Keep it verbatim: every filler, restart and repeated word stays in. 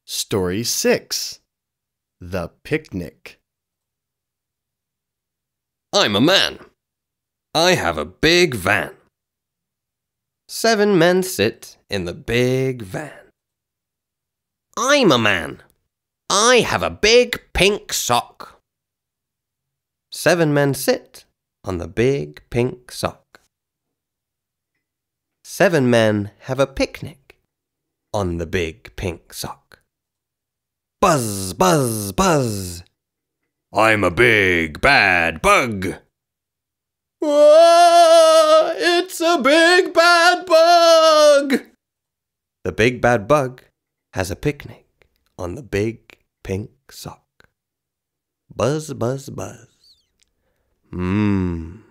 Story six. The Picnic. I'm a man. I have a big van. Seven men sit in the big van. I'm a man. I have a big pink sock. Seven men sit on the big pink sock. Seven men have a picnic on the big pink sock. Buzz, buzz, buzz. I'm a big bad bug. Whoa, it's a big bad bug. The big bad bug has a picnic on the big pink sock. Buzz, buzz, buzz. Mmm.